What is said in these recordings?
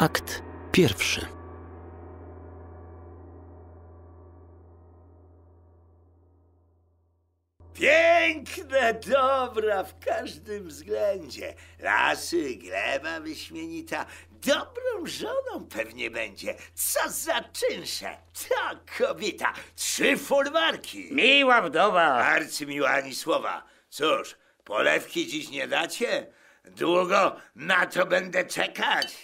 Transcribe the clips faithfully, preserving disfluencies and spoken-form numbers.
Akt pierwszy. Piękne dobra w każdym względzie. Lasy, gleba wyśmienita. Dobrą żoną pewnie będzie. Co za czynsze. Ta kobieta. Trzy folwarki. Miła wdowa. Arcymiła ani słowa. Cóż, polewki dziś nie dacie? Długo na to będę czekać.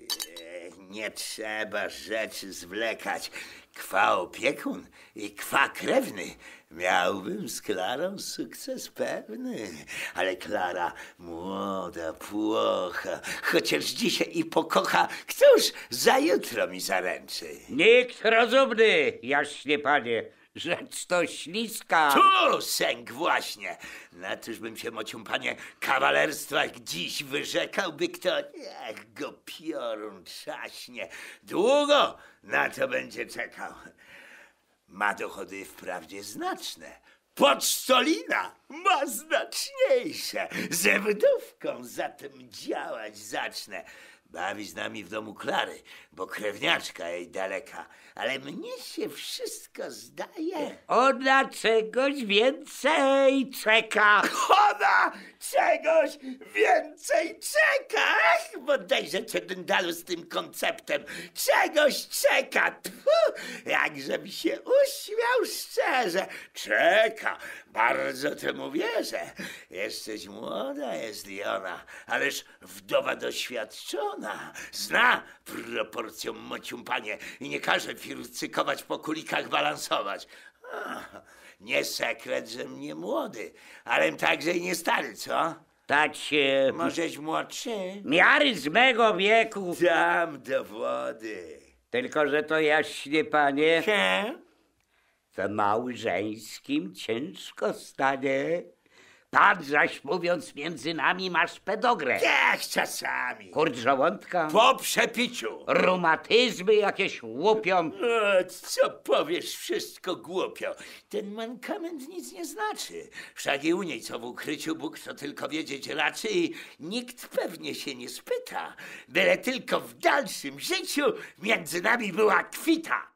Nie trzeba rzeczy zwlekać. Kwa opiekun i kwa krewny. Miałbym z Klarą sukces pewny. Ale Klara młoda, płocha. Chociaż dzisiaj i pokocha, któż za jutro mi zaręczy? Nikt rozumny, jaśnie panie. Rzecz to śliska. Tu sęk właśnie. Na toż bym się, mocium panie, kawalerstwach dziś wyrzekał, by kto niech go piorun trzaśnie. Długo na to będzie czekał. Ma dochody wprawdzie znaczne. Pocztolina ma znaczniejsze. Ze wdówką zatem działać zacznę. Bawi z nami w domu Klary, bo krewniaczka jej daleka. Ale mnie się wszystko zdaje. Ona czegoś więcej czeka. Ona czegoś więcej czeka. Ach, bodajże cię dyndalu z tym konceptem. Czegoś czeka. Tfu, jakżebym się uśmiał szczerze. Czeka. Bardzo temu wierzę. Jesteś młoda, jest i ona, ależ wdowa doświadczona. Zna proporcją, mocium panie, i nie każe fircykować, po kulikach balansować. Ach, nie sekret, że mnie młody, ale także i nie stary, co? Tacie, Możeś młodszy? miary z mego wieku. Dam dowody. Tylko, że to jaśnie panie, He? w małżeńskim ciężko stanie. Pan zaś, mówiąc między nami, masz pedogrę. Jak czasami. Kurcz żołądka, Po przepiciu. reumatyzmy jakieś łupią. O, co powiesz, wszystko głupio. Ten mankament nic nie znaczy. Wszak i u niej co w ukryciu Bóg to tylko wiedzieć raczy i nikt pewnie się nie spyta. Byle tylko w dalszym życiu między nami była kwita.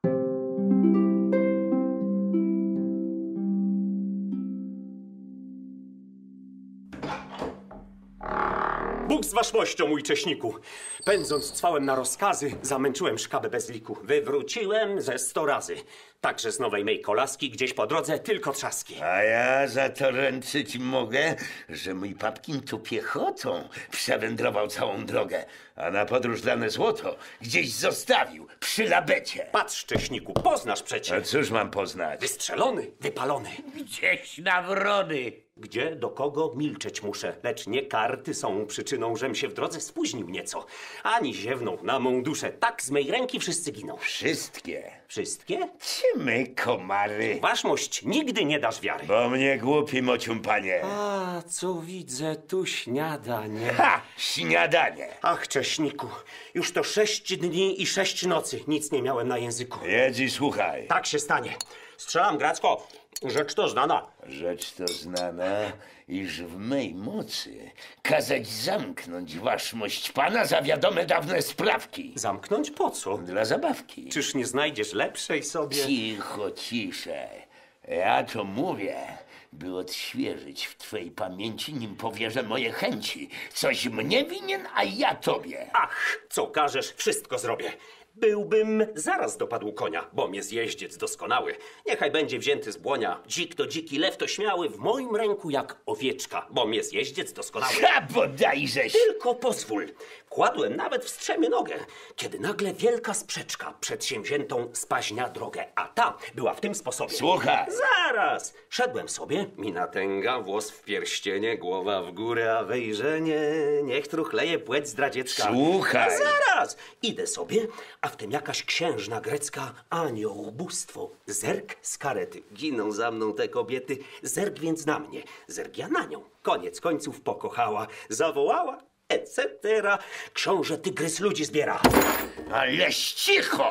Bóg z waszmością, mój cześniku. Pędząc cwałem na rozkazy, zamęczyłem szkabę bez liku. Wywróciłem ze sto razy. Także z nowej mej kolaski gdzieś po drodze tylko trzaski. A ja za to ręczyć mogę, że mój papkin tu piechotą przewędrował całą drogę, a na podróż dane złoto gdzieś zostawił przy labecie. Patrz, cześniku, poznasz przecie. A cóż mam poznać? Wystrzelony, wypalony. Gdzieś na wrony. Gdzie, do kogo, milczeć muszę. Lecz nie karty są przyczyną, żem się w drodze spóźnił nieco. Ani ziewnął na mą duszę. Tak z mej ręki wszyscy giną. Wszystkie. Wszystkie? Czy my, komary? Waszmość, nigdy nie dasz wiary. Bo mnie głupi, mocium panie. A, co widzę, tu śniadanie. Ha! Śniadanie. Ach, cześniku, już to sześć dni i sześć nocy nic nie miałem na języku. Jedz i słuchaj. Tak się stanie. Strzelam, Gracko. Rzecz to znana. Rzecz to znana, iż w mej mocy kazać zamknąć waszmość pana za wiadome dawne sprawki. Zamknąć po co? Dla zabawki. Czyż nie znajdziesz lepszej sobie? Cicho, ciszej. Ja to mówię, by odświeżyć w twej pamięci, nim powierzę moje chęci. Coś mnie winien, a ja tobie. Ach, co każesz, wszystko zrobię. Byłbym zaraz dopadł konia, bom jest jeździec doskonały. Niechaj będzie wzięty z błonia. Dzik to dziki, lew to śmiały, w moim ręku jak owieczka, bom jest jeździec doskonały. Ha, bodajżeś! Tylko pozwól. Kładłem nawet w strzemie nogę, kiedy nagle wielka sprzeczka przedsięwziętą spaźnia drogę, a ta była w tym sposobie. Słuchaj. Zaraz! Szedłem sobie, mina tęga, włos w pierścienie, głowa w górę, a wejrzenie, niech truchleje płeć zdradziecka. Słuchaj. Zaraz! Idę sobie, a w tym jakaś księżna grecka, anioł, bóstwo. Zerk z karety. Giną za mną te kobiety. Zerk więc na mnie. Zerk ja na nią. Koniec końców pokochała. Zawołała, et cetera. Książę tygrys ludzi zbiera. Ależ cicho!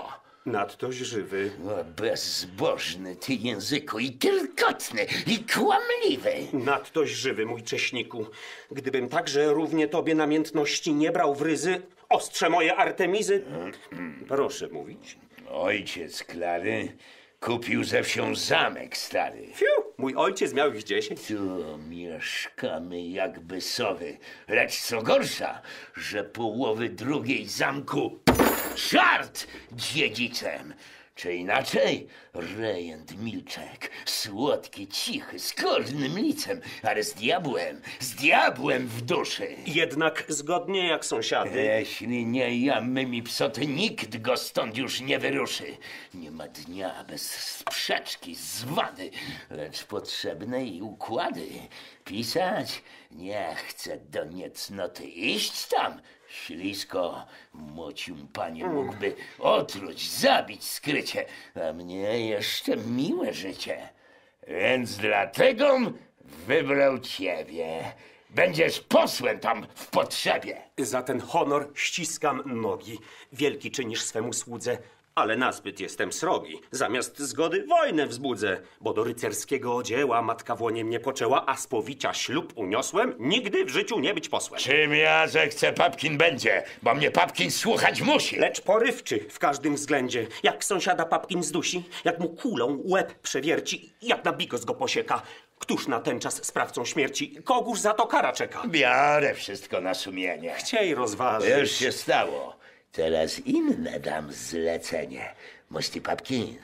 Nadtoś żywy. O, bezbożny ty języku i tylkotny, i kłamliwy. Nadtoś żywy, mój cześniku. Gdybym także równie tobie namiętności nie brał w ryzy, ostrze moje Artemizy... Proszę mówić. Ojciec Klary kupił ze wsią zamek stary. Fiu, mój ojciec miał ich dziesięć. Tu mieszkamy jakby sowy, lecz co gorsza, że połowy drugiej zamku czart dziedzicem. Czy inaczej? Rejent Milczek, słodki, cichy, z kornym licem, ale z diabłem, z diabłem w duszy. Jednak zgodnie jak sąsiady. Jeśli nie jamy mi psoty, nikt go stąd już nie wyruszy. Nie ma dnia bez sprzeczki, zwady, lecz potrzebne i układy. Pisać? Nie chcę do niecnoty iść tam. Ślisko, mocium panie mógłby otruć, zabić skrycie, a mnie jeszcze miłe życie. Więc dlatego wybrał ciebie. Będziesz posłem tam w potrzebie. Za ten honor ściskam nogi. Wielki czynisz swemu słudze, ale nazbyt jestem srogi. Zamiast zgody wojnę wzbudzę, bo do rycerskiego dzieła matka w łonie mnie poczęła, a z powicia ślub uniosłem, nigdy w życiu nie być posłem. Czym ja zechcę, Papkin będzie, bo mnie Papkin słuchać musi. Lecz porywczy w każdym względzie. Jak sąsiada Papkin zdusi, jak mu kulą łeb przewierci, jak na bigos go posieka. Któż na ten czas sprawcą śmierci? Kogóż za to kara czeka? Biorę wszystko na sumienie. Chciej rozważyć. Już się stało. Teraz inne dam zlecenie. Mości Papkin,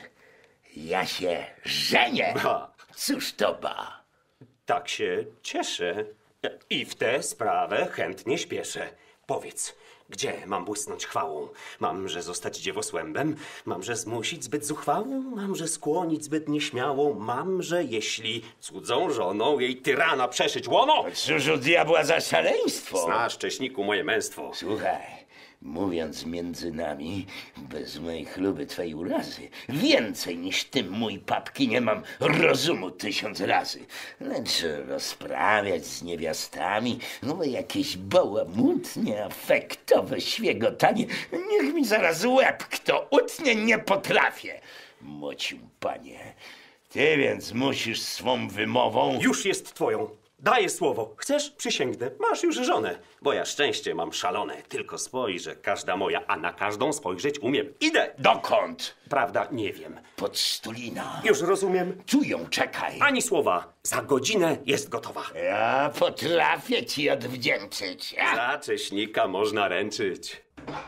ja się żenię. Ba. Cóż to ba? Tak się cieszę. I w tę sprawę chętnie śpieszę. Powiedz, gdzie mam błysnąć chwałą? Mamże zostać dziewosłębem? Mamże zmusić zbyt zuchwałą? Mamże skłonić zbyt nieśmiałą? Mamże, jeśli cudzą żoną jej tyrana przeszyć łono? Cóż u diabła za szaleństwo? Znasz, cześniku, moje męstwo. Słuchaj, mówiąc między nami, bez mojej chluby twej urazy, więcej niż ty, mój Papki, nie mam rozumu tysiąc razy. Lecz rozprawiać z niewiastami, no jakieś bałamutnie, afektowe świegotanie, niech mi zaraz łeb kto utnie, nie potrafię. Mocił panie, ty więc musisz swą wymową... Już jest twoją. Daję słowo. Chcesz? Przysięgnę. Masz już żonę. Bo ja szczęście mam szalone. Tylko spojrzę, każda moja, a na każdą spojrzeć umiem. Idę! Dokąd? Prawda, nie wiem. Pod Stulina. Już rozumiem. Tu ją czekaj. Ani słowa. Za godzinę jest gotowa. Ja potrafię ci odwdzięczyć. A? Za cześnika można ręczyć.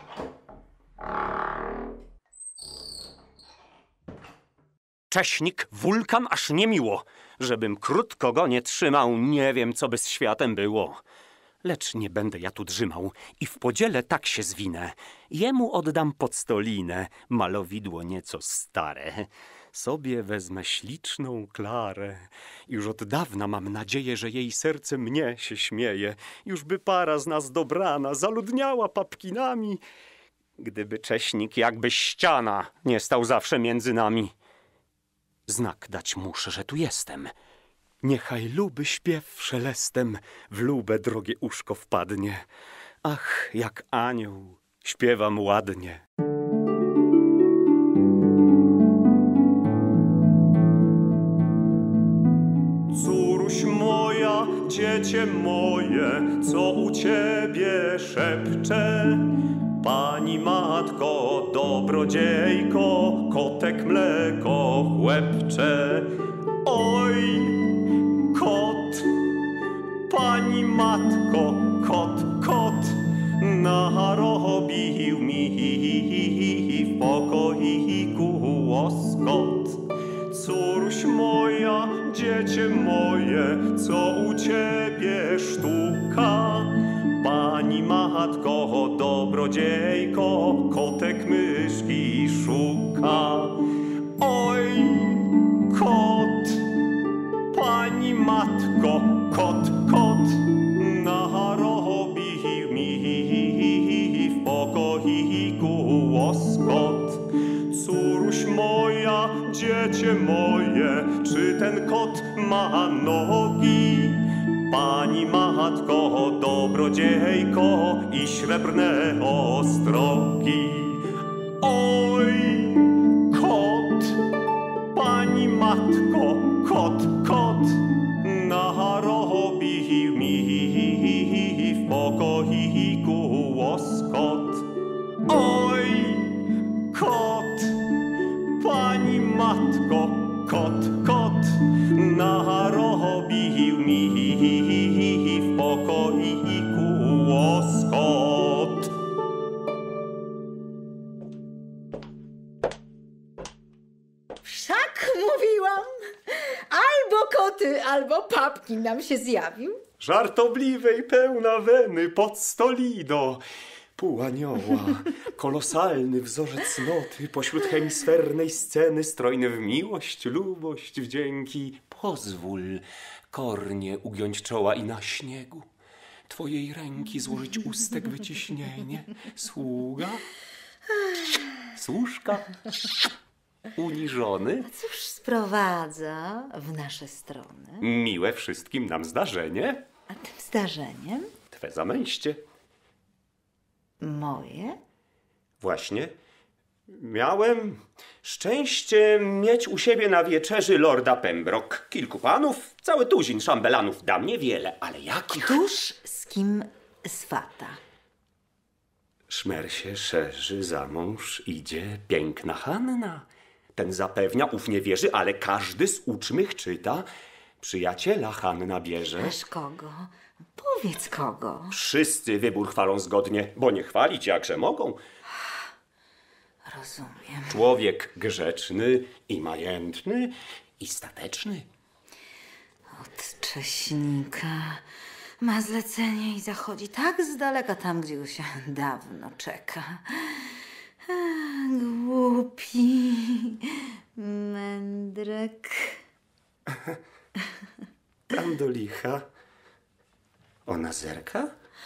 Cześnik, wulkan aż niemiło. Żebym krótko go nie trzymał, nie wiem, co by z światem było. Lecz nie będę ja tu drzymał i w podziele tak się zwinę. Jemu oddam podstolinę, malowidło nieco stare. Sobie wezmę śliczną Klarę. Już od dawna mam nadzieję, że jej serce mnie się śmieje. Już by para z nas dobrana zaludniała Papkinami. Gdyby cześnik jakby ściana nie stał zawsze między nami. Znak dać muszę, że tu jestem. Niechaj luby śpiew szelestem w lube drogie uszko wpadnie. Ach, jak anioł, śpiewam ładnie. Córuś moja, dziecię moje, co u ciebie szepcze? Pani matko, dobrodziejko, kotek mleko chłepcze. Oj, kot, pani matko, kot, kot, narobił mi w pokoiku łoskot. Córuś moja, dziecię moje, co u ciebie sztuka? Pani matko, dobrodziejko, kotek myszki szuka. Oj, kot, pani matko, kot, kot, narobił mi w pokoiku łoskot. Córuś moja, dziecię moje, czy ten kot ma nogi? Pani matko, dobrodziejko i srebrne ostrogi. Oj, matko, kot, kot, narobił mi w pokoiku łoskot. Oj, kot, pani matko, kot, kot, narobił mi w pokoiku łoskot. Wszak mówiłam, albo koty, albo papki nam się zjawił. Żartobliwe i pełna weny pod stolido. Pół anioła, kolosalny wzorzec cnoty, pośród hemisfernej sceny strojny w miłość, lubość, wdzięki. Pozwól kornie ugiąć czoła i na śniegu twojej ręki złożyć ustek wyciśnienie. Sługa? Służka? Uniżony? Cóż sprowadza w nasze strony? Miłe wszystkim nam zdarzenie. A tym zdarzeniem Twe zamęście. moje? Właśnie. Miałem szczęście mieć u siebie na wieczerzy lorda Pembroke. Kilku panów, cały tuzin szambelanów, dam niewiele, ale jakich? Tuż z kim swata? Szmer się szerzy, za mąż idzie piękna Hanna. Ten zapewnia, ów nie wierzy, ale każdy z uczmych czyta. Przyjaciela Hanna bierze. Aż kogo? Powiedz kogo. Wszyscy wybór chwalą zgodnie, bo nie chwalić jakże mogą. Rozumiem. Człowiek grzeczny i majętny i stateczny. Od Cześnika ma zlecenie i zachodzi tak z daleka tam, gdzie go się dawno czeka. A, głupi mędrek. Tam do licha. Ona zerka?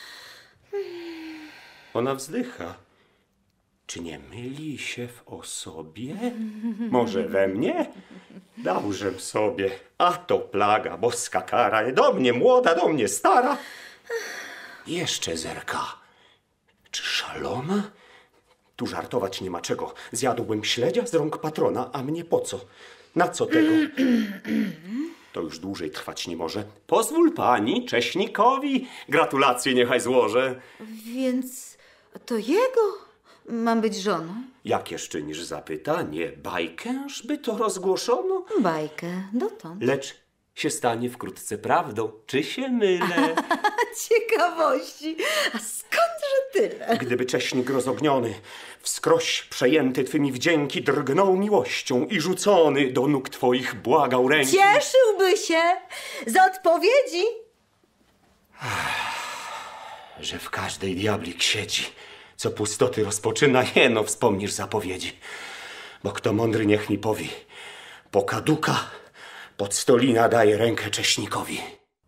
Ona wzdycha. Czy nie myli się w osobie? Może we mnie? Dałżem sobie. A to plaga, boska kara. Do mnie młoda, do mnie stara. Jeszcze zerka. Czy szalona? Tu żartować nie ma czego. Zjadłbym śledzia z rąk patrona, a mnie po co? Na co tego? To już dłużej trwać nie może. Pozwól pani Cześnikowi gratulacje niechaj złożę. Więc to jego mam być żoną? Jakież czynisz zapytanie? Bajkęż by to rozgłoszono? Bajkę dotąd. Lecz się stanie wkrótce prawdą. Czy się mylę? Ciekawości. A skądże tyle? Gdyby Cześnik rozogniony, wskroś przejęty twymi wdzięki, drgnął miłością i rzucony do nóg twoich błagał ręki. Cieszyłby się z odpowiedzi. Że w każdej diablik siedzi, co pustoty rozpoczyna, jeno wspomnisz zapowiedzi. Bo kto mądry niech mi powie, pokaduka pod stolina daje rękę Cześnikowi.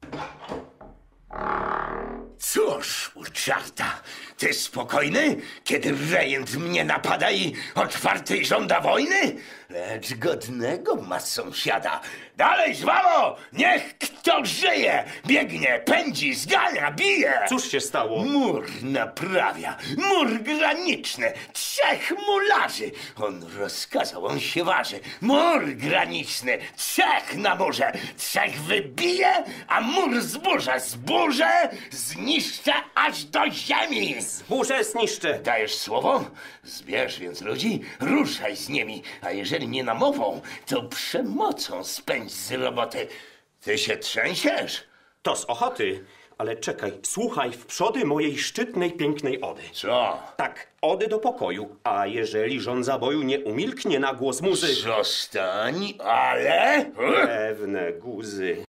Cóż, u czarta, ty spokojny, kiedy rejent mnie napada i otwartej żąda wojny? Lecz godnego ma sąsiada. Dalej, żwawo! Niech kto żyje! Biegnie, pędzi, zgania, bije! Cóż się stało? Mur naprawia, mur graniczny, trzech mularzy. On rozkazał, on się waży. Mur graniczny, trzech na murze, trzech wybije, a mur zburzę, zburzę, zniszczę aż do ziemi. Burzę zniszczę. Dajesz słowo? Zbierz więc ludzi, ruszaj z nimi, a jeżeli nie namową, to przemocą spędź z roboty. Ty się trzęsiesz? To z ochoty, ale czekaj, słuchaj w przody mojej szczytnej, pięknej ody. Co? Tak, ody do pokoju, a jeżeli żądza boju nie umilknie na głos muzy... Zostań, ale... Pewne guzy.